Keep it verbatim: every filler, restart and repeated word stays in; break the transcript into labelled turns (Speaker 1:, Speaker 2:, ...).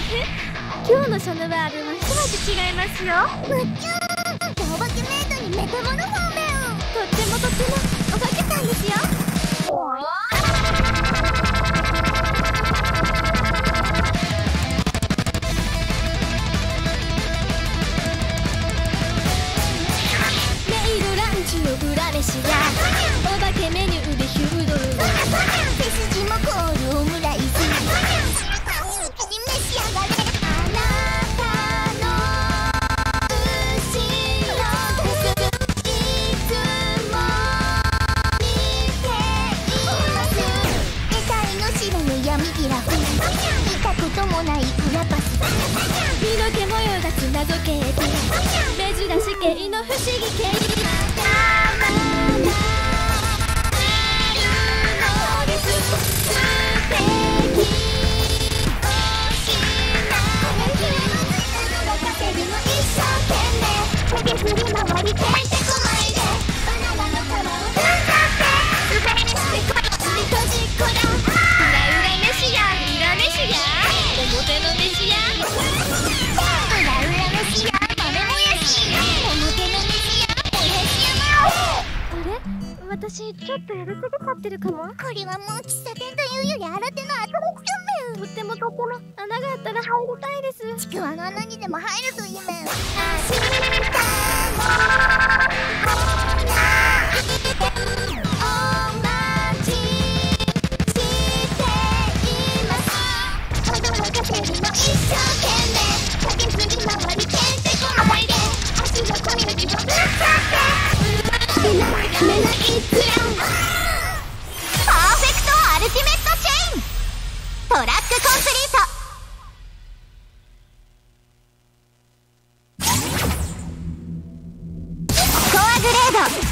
Speaker 1: 今日のシャノワールは一味違いますよ。
Speaker 2: むっちゅーお化けメイドにメタモノフォーメン。
Speaker 1: とってもとってもお化けさんですよ。メイドランチのブラ飯やお化けメニューでヒュードル、
Speaker 2: 背筋もコールオムライス。好きに召し上がれ。あなたの後ろいつも見ています。得体の知らぬ闇ギラフ、見たこともないクラパス。
Speaker 1: 身の毛模様がつ謎系で珍し系の不思議系。私ちょっとやりすぎちゃってるかも。
Speaker 2: これはもう喫茶店というより新手のアトラクションメン。
Speaker 1: とってもとっても穴があったら入りたいです。
Speaker 2: ちくわの穴にでも入るといいメン。明日もお待ちしています。驚かせるの一生懸命。駆けずり回りてんてこまいで足の小指をぶっちゃってパーフェクトアルティメットチェイントラックコンプリート。コアグレード